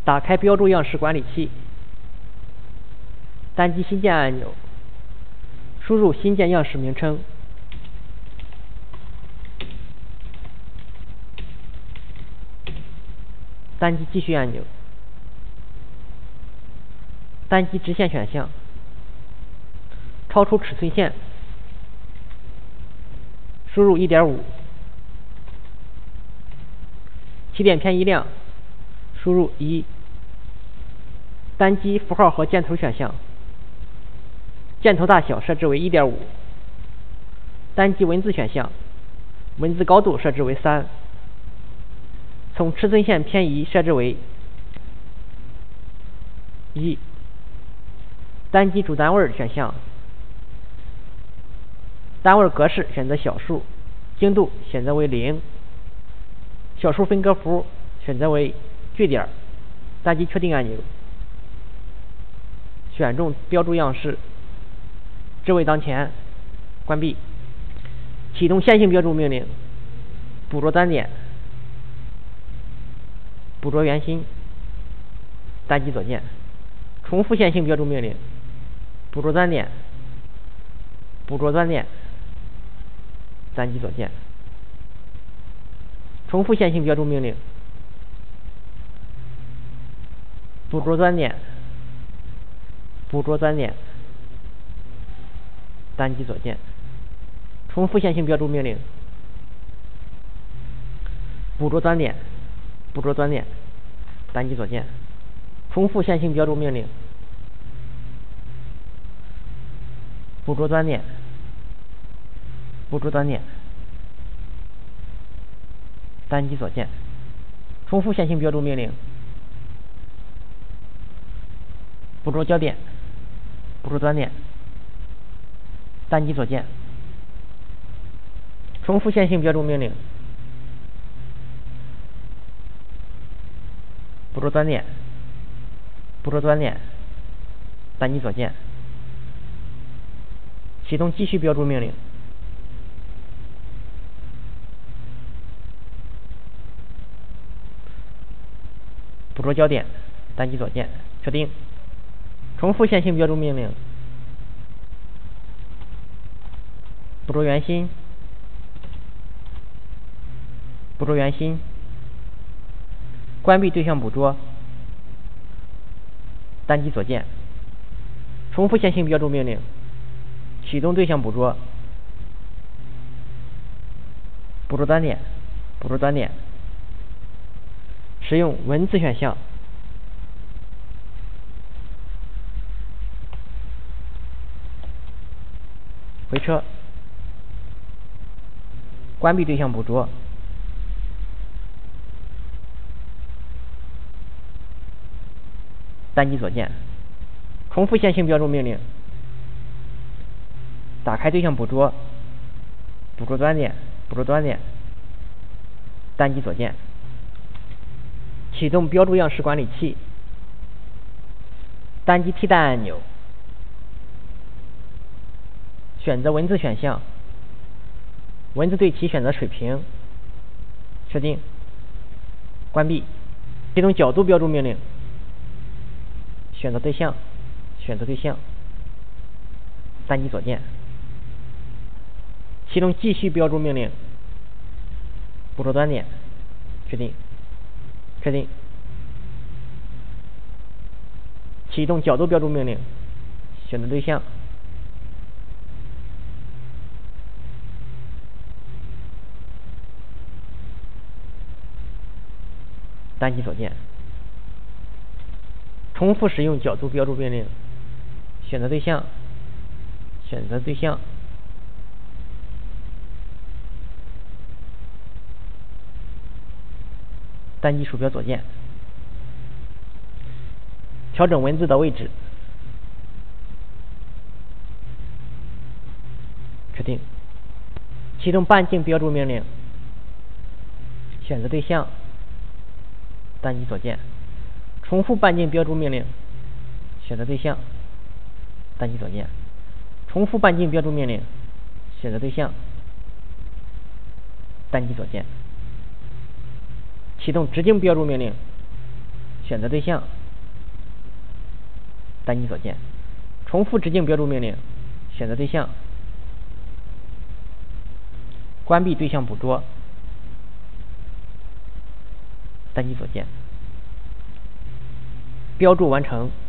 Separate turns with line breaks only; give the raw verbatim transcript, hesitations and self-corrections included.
打开标注样式管理器，单击新建按钮，输入新建样式名称，单击继续按钮，单击直线选项，超出尺寸线，输入 一点五， 起点偏移量，输入一，单击符号和箭头选项，箭头大小设置为 一点五， 单击文字选项，文字高度设置为三，从尺寸线偏移设置为一，单击主单位选项，单位格式选择小数，精度选择为零，小数分割符选择为句点，单击确定按钮，选中标注样式，置为当前，关闭。启动线性标注命令，捕捉单点，捕捉圆心，单击左键。重复线性标注命令，捕捉单点，捕捉端点，单击左键。重复线性标注命令，捕捉端点，捕捉端点，单击左键。重复线性标注命令，捕捉端点，捕捉端点，单击左键。重复线性标注命令，捕捉端点，捕捉端点，单击左键。重复线性标注命令，捕捉焦点，捕捉端点，单击左键。重复线性标注命令，捕捉端点，捕捉端点，单击左键。启动继续标注命令，捕捉焦点，单击左键，确定。重复线性标注命令，捕捉圆心，捕捉圆心，关闭对象捕捉，单击左键。重复线性标注命令，启动对象捕捉，捕捉端点，捕捉端点，使用文字选项，回车，关闭对象捕捉，单击左键。重复线性标注命令，打开对象捕捉，捕捉端点，捕捉端点，单击左键。启动标注样式管理器，单击替代按钮，选择文字选项，文字对齐选择水平，确定，关闭。启动角度标注命令，选择对象，选择对象，单击左键。启动继续标注命令，捕捉端点，确定，确定。启动角度标注命令，选择对象，单击左键。重复使用角度标注命令，选择对象，选择对象，单击鼠标左键。调整文字的位置，确定。启动半径标注命令，选择对象，单击左键。重复半径标注命令，选择对象，单击左键。重复半径标注命令，选择对象，单击左键。启动直径标注命令， 选择对象，单击左键，重复直径标注命令，选择对象，关闭对象捕捉，单击左键，标注完成。